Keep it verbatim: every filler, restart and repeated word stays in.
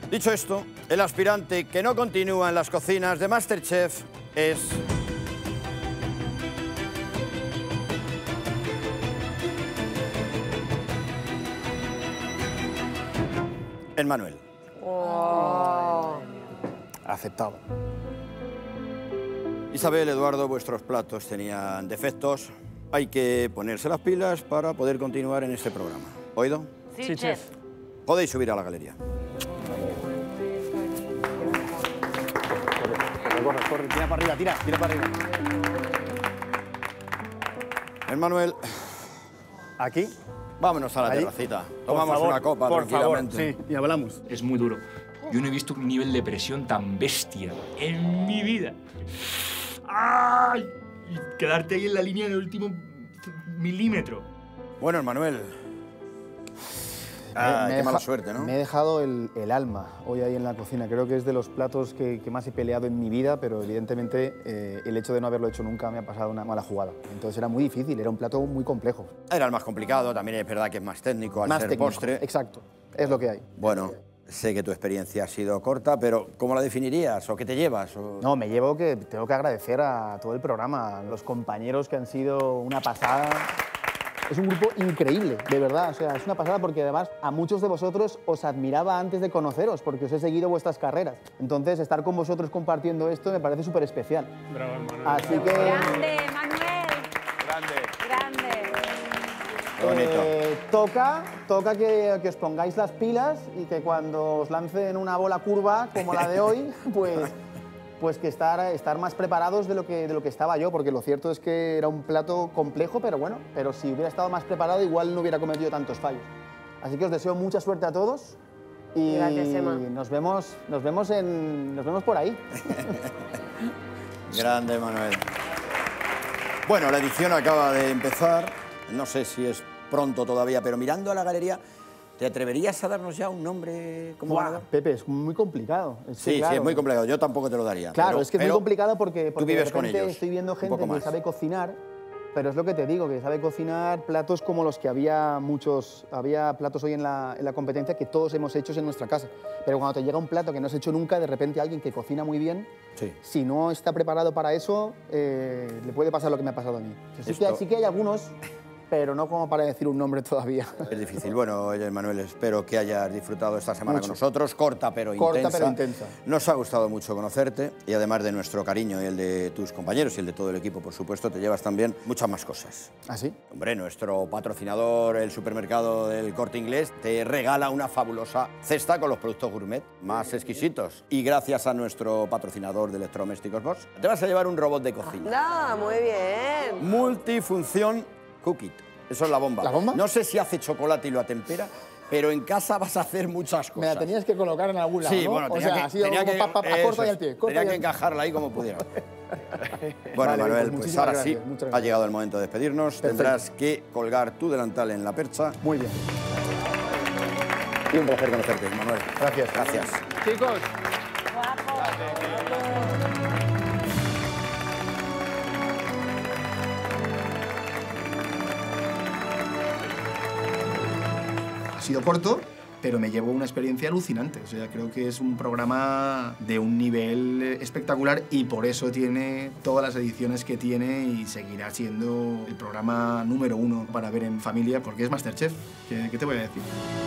Dicho esto, el aspirante que no continúa en las cocinas de MasterChef es... Emmanuel. Oh. Aceptado. Isabel, Eduardo, vuestros platos tenían defectos. Hay que ponerse las pilas para poder continuar en este programa. ¿Oído? Sí, Sí, chef. chef. Podéis subir a la galería. Corre, corre, corre, tira para arriba, tira, tira para arriba. Emmanuel, Aquí. vámonos a la Ahí. terracita. Por Tomamos favor, una copa por tranquilamente. favor, sí, y hablamos. Es muy duro. Yo no he visto un nivel de presión tan bestia en mi vida. ¡Ay! Y quedarte ahí en la línea del último milímetro. Bueno, Emmanuel. Ah, Me he qué mala deja- suerte, ¿no? Me he dejado el, el alma hoy ahí en la cocina. Creo que es de los platos que, que más he peleado en mi vida, pero evidentemente eh, el hecho de no haberlo hecho nunca me ha pasado una mala jugada. Entonces era muy difícil, era un plato muy complejo. Era el más complicado, también es verdad que es más técnico al más ser técnico. postre. Exacto, es lo que hay. Bueno, sé que tu experiencia ha sido corta, pero ¿cómo la definirías? ¿O qué te llevas? O... No, me llevo que tengo que agradecer a todo el programa, a los compañeros que han sido una pasada. Es un grupo increíble, de verdad. O sea, es una pasada porque además a muchos de vosotros os admiraba antes de conoceros, porque os he seguido vuestras carreras. Entonces, estar con vosotros compartiendo esto me parece súper especial. Bravo, Manuel. Así que... Grande, Manuel. Grande. Grande. Qué bonito. Eh, toca toca que, que os pongáis las pilas y que cuando os lancen una bola curva como la de hoy, pues, pues que estar, estar más preparados de lo, que, de lo que estaba yo, porque lo cierto es que era un plato complejo, pero bueno, pero si hubiera estado más preparado igual no hubiera cometido tantos fallos. Así que os deseo mucha suerte a todos y Gracias, Emma. nos vemos, nos vemos, en, nos vemos por ahí. Grande, Manuel. Bueno, la edición acaba de empezar. No sé si es pronto todavía, pero mirando a la galería, ¿te atreverías a darnos ya un nombre como Buah, ganador? Pepe, es muy complicado. Es que, Sí, sí, claro, es muy complicado. Yo tampoco te lo daría. Claro, pero- es que es pero muy complicado porque, porque vives de con repente ellos estoy viendo un gente poco que más. sabe cocinar, pero es lo que te digo, que sabe cocinar platos como los que había muchos, había platos hoy en la, en la competencia que todos hemos hecho en nuestra casa. Pero cuando te llega un plato que no has hecho nunca, de repente alguien que cocina muy bien, Sí. si no está preparado para eso, eh, le puede pasar lo que me ha pasado a mí. Así Esto- que sí que hay algunos, pero no como para decir un nombre todavía. Es difícil. Bueno, oye, Manuel, espero que hayas disfrutado esta semana Mucho. con nosotros. Corta pero Corta, intensa. pero intensa. Nos ha gustado mucho conocerte y además de nuestro cariño y el de tus compañeros y el de todo el equipo, por supuesto, te llevas también muchas más cosas. ¿Ah, sí? Hombre, nuestro patrocinador, el supermercado del Corte Inglés, te regala una fabulosa cesta con los productos gourmet más exquisitos. Y gracias a nuestro patrocinador de electrodomésticos Bosch, te vas a llevar un robot de cocina. No, muy bien. Multifunción Cookit. Eso es la bomba. ¿La bomba? No sé si hace chocolate y lo atempera, pero en casa vas a hacer muchas Me cosas. la tenías que colocar en algún lado, Sí, ¿no? bueno, o tenía sea, que, ha sido tenía como que, pa, pa, pa, eso corta y es, al pie. corta tenía y que al pie. encajarla ahí como pudiera. Bueno, Vale, Manuel, pues pues muchísimas ahora gracias, sí, muchas ha gracias. llegado el momento de despedirnos. Perfecto. Tendrás que colgar tu delantal en la percha. Muy bien. Y un placer conocerte, Manuel. Gracias. Gracias. Chicos. Ha sido corto, pero me llevo una experiencia alucinante. O sea, creo que es un programa de un nivel espectacular y por eso tiene todas las ediciones que tiene y seguirá siendo el programa número uno para ver en familia, porque es MasterChef. ¿Qué, qué te voy a decir?